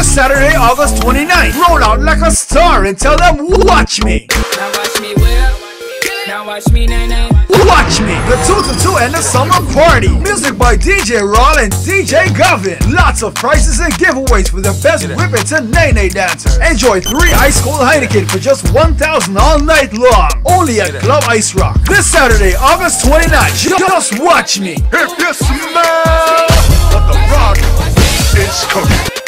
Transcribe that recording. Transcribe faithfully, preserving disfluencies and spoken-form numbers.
This Saturday, August twenty-ninth. Roll out like a star and tell them, watch me. Now watch me whip. Now watch me nay nay. Watch me. The two to two and the summer party. Music by D J Rawl and D J Govin. Lots of prizes and giveaways for the best whip it to nay nay dancer. Enjoy three ice cold Heineken for just one thousand all night long. Only at Club Ice Rock. This Saturday, August twenty-ninth. Just watch me. If you smell what the rock is cooking.